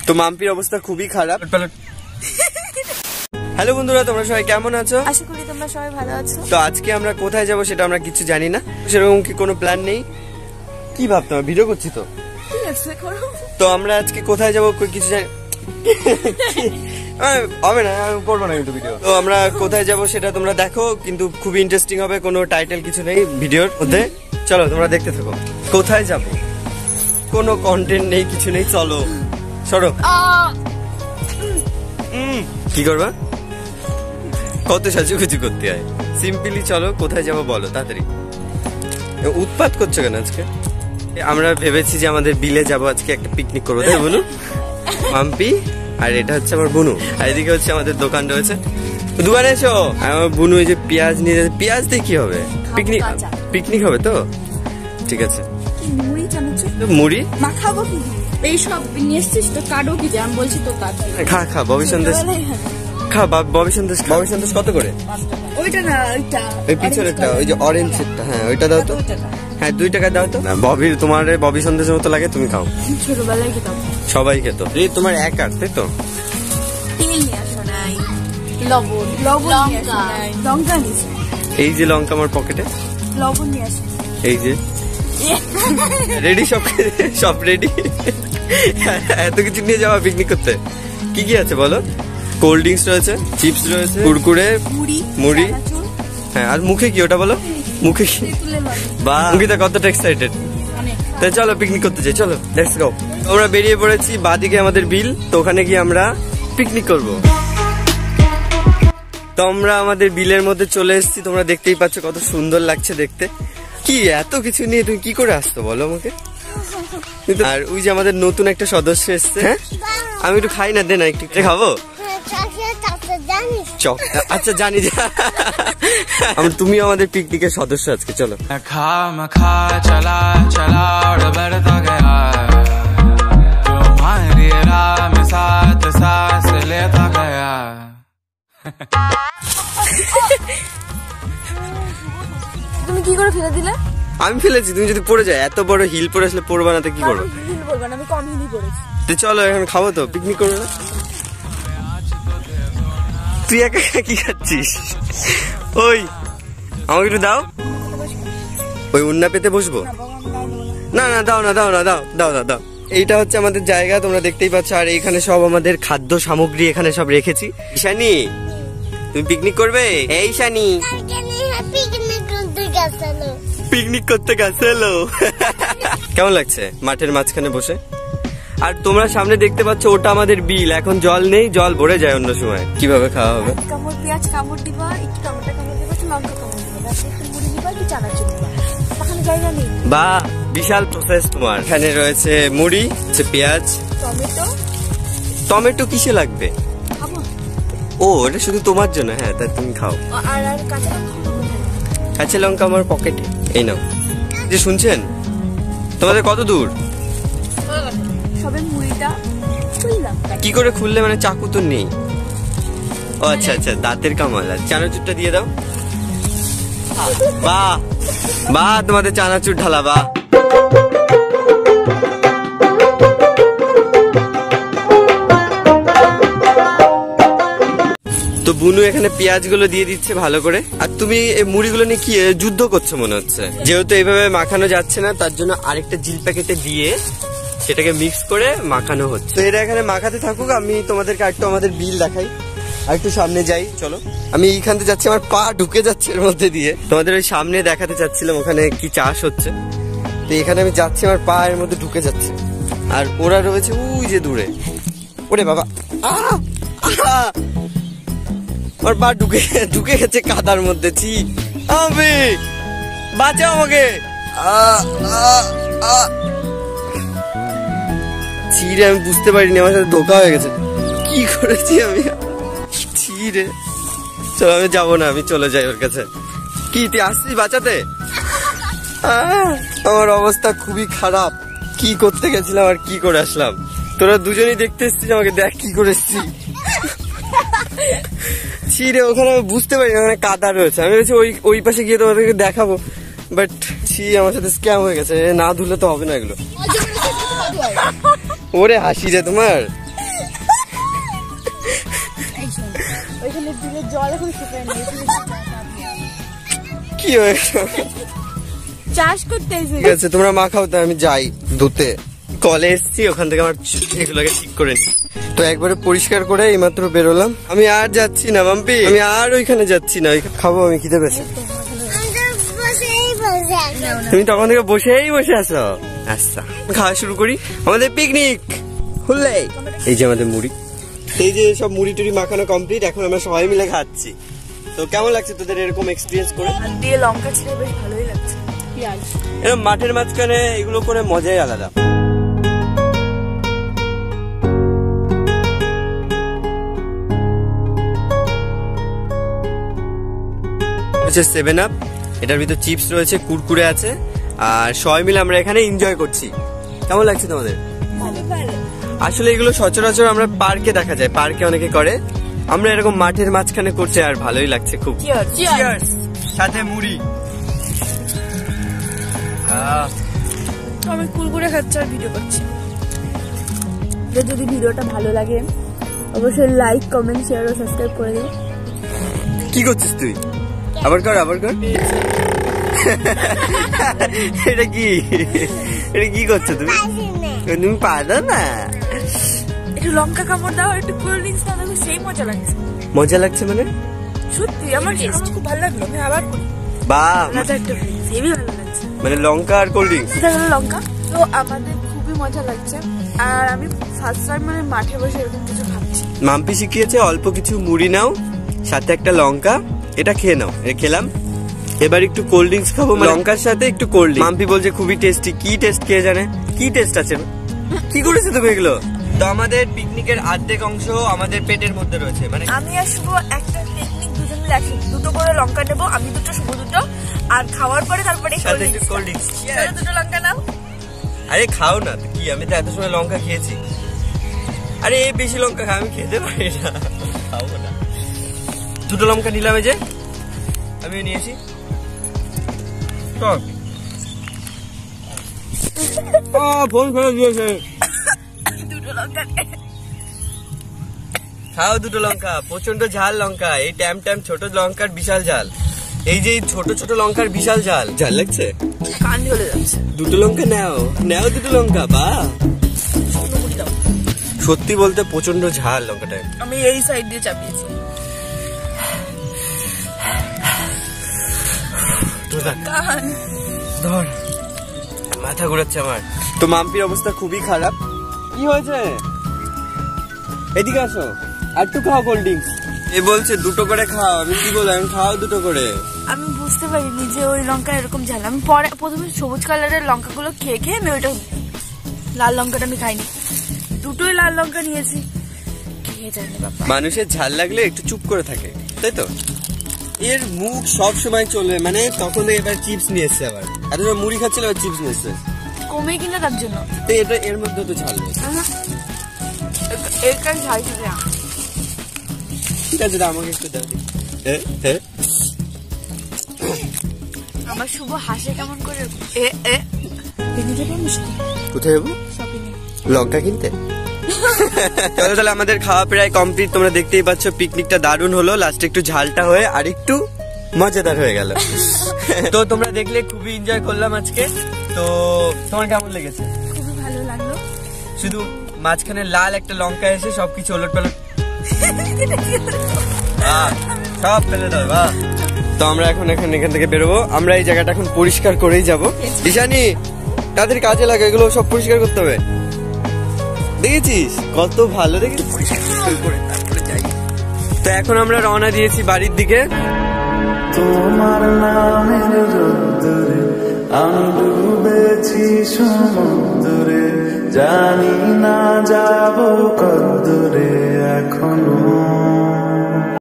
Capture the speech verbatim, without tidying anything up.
তো মাম্পির অবস্থা খুবই খারাপ। হ্যালো বন্ধুরা, তোমরা সবাই কেমন আছো? আশা করি তোমরা সবাই ভালো আছো। তো আজকে আমরা কোথায় যাব সেটা আমরা কিছু জানি না, সেরকম কি কোনো প্ল্যান নেই। কি ভাবতাম, ভিডিও করছি তো। ঠিক আছে করো। তো আমরা আজকে কোথায় যাব কিছু জানি হবে না, আমি করবো না কিন্তু ভিডিও। তো আমরা কোথায় যাব সেটা তোমরা দেখো, কিন্তু খুবই ইন্টারেস্টিং হবে। কোনো টাইটেল কিছু নেই ভিডিওর মধ্যে, চলো তোমরা দেখতে থাকো। কোথায় যাব, কোনো কন্টেন্ট নেই, কিছু নেই, চলো সরো। কি করবা? কত সাজুগুজু করতে হয়, সিম্পলি চলো কোথায় যাব বলো তাড়াতাড়ি। উৎপাত করছো কেন আজকে? আমরা ভেবেছি যে আমাদের বিলে যাব আজকে, একটা পিকনিক করবো, তাই বুনু? মাম্পি আর এটা হচ্ছে আমার বুনু, আর এদিকে হচ্ছে আমাদের দোকান রয়েছে। দোকানে এসো। আমার বুনু এই যে পেঁয়াজ নিয়ে যাচ্ছে, পেঁয়াজ দিয়ে কি হবে? পিকনিক পিকনিক হবে তো, ঠিক আছে। মুড়ি চানাচু মুড়ি মাখাবো কি? এই সব নিয়ে এসেছিস তো, কাটো কি? আমি বলছি তো কাটো। খা খা ববি সন্দেশ খা, ববি সন্দেশ। ববি সন্দেশ কত করে? ওইটা না, ওইটা ওই পিছনেরটা, ওই যে অরেঞ্জেরটা। হ্যাঁ ওইটা দাও তো। হ্যাঁ দুই টাকা দাও তো। ববির, তোমার ববি সন্দেশের মতো লাগে, তুমি খাও। ছোটবেলায় খেতাম, সবাই খেত। এই তোমার এক আর, তাই তো? তেল নিয়ে আসো নাই, লবণ লবণ নিয়ে আসো নাই, লঙ্কা নিয়ে। এই যে লঙ্কা আমার পকেটে, লবণ নিয়ে আসো। এই যে রেডি, সব সব রেডি। এত কিছু নিয়ে যাওয়া পিকনিক করতে? কি কি আছে বলো? কোল্ড ড্রিঙ্কস রয়েছে, চিপস রয়েছে, কুরকুরে, মুড়ি মুড়ি। হ্যাঁ আর মুখে কি ওটা বলো? মুখে কি? বাহ, মুখিতা কতটা এক্সাইটেড। তাই চলো পিকনিক করতে যাই, চলো লেটস গো। আমরা বেরিয়ে পড়েছি, বাদিকে আমাদের বিল, তো ওখানে গিয়ে আমরা পিকনিক করব। তো আমরা আমাদের বিলের মধ্যে চলে এসেছি, তোমরা দেখতেই পাচ্ছ কত সুন্দর লাগছে দেখতে। কি এত কিছু নিয়ে তুমি কি করে আসতো বলো আমাকে? আর ওই যে আমাদের নতুন একটা সদস্য এসছে। হ্যাঁ আমি একটু খাই না, দে না একটু খাবো। আচ্ছা জানি, তুমি আমাদের পিকনিকের সদস্য আজকে, চলো। তুমি কি করে ফেলে দিলে? আমি ফেলেছি, তুমি যদি পড়ে যায়, এত বড় হিল পরে আসলে পড়বা না তো কি করবো? হিল পরবো না, আমি কম হিলই পরেছি। তো চলো এখন খাবো তো, পিকনিক করবো না? তুই একা কি খাচ্ছিস? ওই আমাকে একটু দাও, ওই উন্না পেতে বসবো। না না দাও না, দাও না, দাও দাও দাও দাও। এইটা হচ্ছে আমাদের জায়গা, তোমরা দেখতেই পাচ্ছ। আর এইখানে সব আমাদের খাদ্য সামগ্রী এখানে সব রেখেছি। ঈশানী তুমি পিকনিক করবে? এই শানি পিকনিক করতে গেছিল। কেমন লাগছে মাঠের মাঝখানে বসে? আর তোমরা সামনে দেখতে পাচ্ছ ওটা আমাদের বিল, এখন জল নেই, জল ভরে যায় অন্য সময়। কিভাবে খাওয়া হবে? কামড় পেঁয়াজ কামড় দিবা, একটু টমেটো কামড় দিবা, একটু লঙ্কা কামড় দিবা, একটু মুড়ি দিবা, একটু চানাচুর দিবা। ওখানে জায়গা নেই। বাহ, বিশাল প্রসেস তোমার। এখানে রয়েছে মুড়ি, পেঁয়াজ, টমেটো। টমেটো কিসে লাগবে? খাবো। ও এটা শুধু তোমার জন্য? হ্যাঁ তা তুমি খাও। আর আর কাঁচা লঙ্কা, কাঁচা লঙ্কা আমার পকেটে, এই নাও। যে শুনছেন, তোমাদের কত দূর? সবে মুড়িটা খুললাম। কি করে খুললে? মানে চাকু তো নেই। ও আচ্ছা আচ্ছা, দাঁতের কামাল। আর চানাচুরটা দিয়ে দাও। বাহ বাহ, তোমাদের চানাচুর ঢালা, বাহ। তো বুনু এখানে পেঁয়াজ গুলো দিয়ে দিচ্ছে ভালো করে। আর তুমি এই মুড়িগুলো নিয়ে কি যুদ্ধ করছো মনে হচ্ছে? যেহেতু এইভাবে মাখানো যাচ্ছে না, তার জন্য আরেকটা জিল প্যাকেটে দিয়ে সেটাকে মিক্স করে মাখানো হচ্ছে। তো এটা এখানে মাখাতে থাকুক, আমি তোমাদেরকে একটু আমাদের বিল দেখাই। আর একটু সামনে যাই, চলো। আমি এইখান থেকে যাচ্ছি, আমার পা ঢুকে যাচ্ছে এর মধ্যে দিয়ে। তোমাদের ওই সামনে দেখাতে চাচ্ছিলাম ওখানে কি চাষ হচ্ছে। তো এখানে আমি যাচ্ছি, আমার পা এর মধ্যে ঢুকে যাচ্ছে। আর ওরা রয়েছে ওই যে দূরে। ওরে বাবা, আমার পা ঢুকে ঢুকে গেছে কাদার মধ্যে। ছি, আমি বাঁচাও আমাকে। ছিঁড়ে আমি বুঝতে পারিনি, আমার সাথে ধোকা হয়ে গেছে। কি করেছি আমি? ছিঁড়ে চলো, আমি যাবো না, আমি চলে যাই ওর কাছে। কি তুই আসছিস বাঁচাতে? আমার অবস্থা খুবই খারাপ। কি করতে গেছিলাম আর কি করে আসলাম? তোরা দুজনেই দেখতে এসছিস আমাকে, দেখ কি করে এসছি। ছিঁড়ে ওখানে আমি বুঝতে পারি না, ওখানে কাদা রয়েছে। আমি ভেবেছি ওই ওই পাশে গিয়ে তোমাদেরকে দেখাবো, বাট ছি আমার সাথে স্ক্যাম হয়ে গেছে। না ধুলে তো হবে না এগুলো। ওরে হাসি রে তোমার। জল এখন শুকায় নেই কি হয়েছে? চাষ করতে এসে ঠিক আছে তোমরা মাখাও, তো আমি যাই ধুতে। কলে এসছি, ওখান থেকে আমার এগুলোকে ঠিক করে নি। তো একবারে পরিষ্কার করে এইমাত্র বেরোলাম। আমি আর যাচ্ছি না মাম্পি, আমি আর ওইখানে যাচ্ছি না। খাবো আমি, খিদে পেয়েছে। তুমি তখন থেকে বসেই বসে আছো। আচ্ছা খাওয়া শুরু করি। আমাদের পিকনিক খুললে এই যে আমাদের মুড়ি, এই যে সব মুড়ি টুড়ি মাখানো কমপ্লিট। এখন আমরা সবাই মিলে খাচ্ছি। তো কেমন লাগছে তোদের এরকম এক্সপিরিয়েন্স করে? দিয়ে লঙ্কা ছিল, বেশ ভালোই লাগছে। পেঁয়াজ এরকম মাঠের মাঝখানে এগুলো করে মজাই আলাদা। সেভেন আপ, এটার ভিতর চিপস রয়েছে, কুরকুরে আছে, আর সবাই মিলে আমরা এখানে এনজয় করছি। কেমন লাগছে তোমাদের? আসলে এগুলো সচরাচর আমরা পার্কে দেখা যায়, পার্কে অনেকে করে। আমরা এরকম মাঠের মাঝখানে করছি, আর ভালোই লাগছে খুব। চিয়ার্স, সাথে মুড়ি। আমি কুরকুরে খাচ্ছি আর ভিডিও করছি। যদি ভিডিওটা ভালো লাগে অবশ্যই লাইক, কমেন্ট, শেয়ার ও সাবস্ক্রাইব করে দিও। কি করছিস তুই? আবার কর, আবার কর। এটা কি, এটা কি করছো তুমি? তুমি পারো না। একটু লঙ্কা কামড় দাও, একটু কোল্ড ড্রিঙ্কস দাও, দেখো সেই মজা লাগছে। মজা লাগছে মানে? সত্যি আমার আমার খুব ভালো লাগলো। আমি আবার করি। বাহ, মজা একটা হেভি ভালো লাগছে। মানে লঙ্কা আর কোল্ড ড্রিঙ্কস। এটা হলো লঙ্কা। তো আমাদের খুবই মজা লাগছে, আর আমি ফার্স্ট টাইম মানে মাঠে বসে এরকম কিছু খাচ্ছি। মাম্পি শিখিয়েছে অল্প কিছু মুড়ি নাও, সাথে একটা লঙ্কা, এটা খেয়ে নাও। এটা খেলাম, এবার একটু কোল্ড ড্রিঙ্কস খাবো লঙ্কার সাথে একটু কোল্ড ড্রিঙ্কস। মাম্পি বলছে খুবই টেস্টি। কি টেস্ট কে জানে, কি টেস্ট আছে? কি করেছো তুমি এগুলো? তো আমাদের পিকনিকের অর্ধেক অংশ আমাদের পেটের মধ্যে রয়েছে। মানে আমি আর শুভ একটা পিকনিক দুজন মিলে একসাথে দুটো করে লঙ্কা নেবো, আমি দুটো, শুভ দুটো, আর খাওয়ার পরে তারপরে সাথে একটু কোল্ড ড্রিঙ্কস। দুটো লঙ্কা নাও। আরে খাও না তো কি, আমি তো এত সময় লঙ্কা খেয়েছি। আরে এই বেশি লঙ্কা খা, আমি খেতে পারি না, খাবো না। দুটো লঙ্কা নিলাম, এই যে আমি নিয়েছি। ফোন ফেলে দিয়েছে। দুটো লঙ্কা খাও, দুটো লঙ্কা। প্রচন্ড ঝাল লঙ্কা, এই ট্যাম ট্যাম ছোট লঙ্কার বিশাল ঝাল। এই যে ছোট ছোট লঙ্কার বিশাল ঝাল। ঝাল লাগছে, কান জ্বলে যাচ্ছে। দুটো লঙ্কা নাও, নাও দুটো লঙ্কা। বা সত্যি বলতে প্রচন্ড ঝাল লঙ্কাটা। আমি এই সাইড দিয়ে চাপিয়েছি। ধর, মাথা ঘুরাচ্ছে আমার। তো মাম্পির অবস্থা খুবই খারাপ। কি হয়েছে? এদিকে আসো, আর একটু খাও কোল্ড ড্রিঙ্কস। এ বলছে দুটো করে খাও। আমি কি বললাম, খাও দুটো করে। আমি বুঝতে পারিনি যে ওই লঙ্কা এরকম ঝাল। আমি পরে প্রথমে সবুজ কালারের লঙ্কাগুলো খেয়ে খেয়ে আমি ওইটা লাল লঙ্কাটা আমি খাইনি, দুটোই লাল লঙ্কা নিয়েছি। খেয়ে জানি বাবা, মানুষের ঝাল লাগলে একটু চুপ করে থাকে, তাই তো? এর মুখ সব সময় চলবে, মানে তখন এবার চিপস নিয়ে এসছে। আবার এত সময় মুড়ি খাচ্ছিল, আবার চিপস নিয়ে এসছে। কমে কিনা তার জন্য। তো এটা এর মধ্যে তো ঝাল নেই। এর কাজ ঝাল ছিল। ঠিক আছে, আমাকে একটু দাও। আমার শুভ হাসে কেমন করে। এ এ কোথায় যাবো? লঙ্কা কিনতে। চলো তাহলে, আমাদের খাওয়া প্রায় কমপ্লিট। তোমরা দেখতেই পাচ্ছ পিকনিকটা দারুণ হলো। লাস্টে একটু ঝালটা হয়ে আর একটু মজাদার হয়ে গেল। তো তোমরা দেখলে খুবই এনজয় করলাম আজকে। তো তোমার কেমন লেগেছে? খুবই ভালো লাগলো। শুধু মাঝখানে লাল একটা লঙ্কা এসে সবকিছু ওলট পালট সব ফেলে দাও। বাহ। তো আমরা এখন এখন এখান থেকে বেরোবো। আমরা এই জায়গাটা এখন পরিষ্কার করেই যাবো। ঈশানী, তাদের কাজে লাগে, এগুলো সব পরিষ্কার করতে হবে। দেখেছিস কত ভালো, দেখেছিস? তো এখন আমরা রওনা দিয়েছি বাড়ির দিকে। তোমার নামের রোদ্দুরে আমি ডুবেছি সমুদ্রে, জানি না যাব কত দূরে এখনো